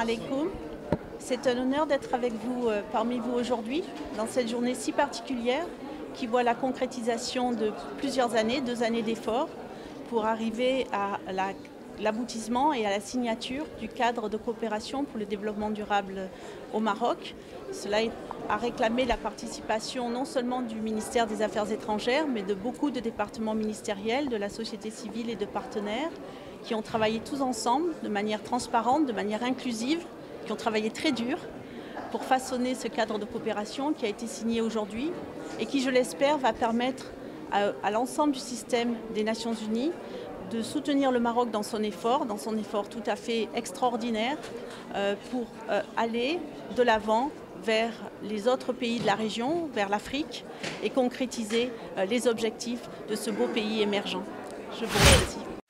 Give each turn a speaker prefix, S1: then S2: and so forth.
S1: alaikum. C'est un honneur d'être avec vous, parmi vous aujourd'hui, dans cette journée si particulière qui voit la concrétisation de plusieurs années, 2 années d'efforts, pour arriver à l'aboutissement et à la signature du cadre de coopération pour le développement durable au Maroc. Cela a réclamé la participation non seulement du ministère des Affaires étrangères, mais de beaucoup de départements ministériels, de la société civile et de partenaires qui ont travaillé tous ensemble de manière transparente, de manière inclusive, qui ont travaillé très dur pour façonner ce cadre de coopération qui a été signé aujourd'hui et qui, je l'espère, va permettre à l'ensemble du système des Nations Unies de soutenir le Maroc dans son effort tout à fait extraordinaire pour aller de l'avant vers les autres pays de la région, vers l'Afrique et concrétiser les objectifs de ce beau pays émergent. Je vous remercie.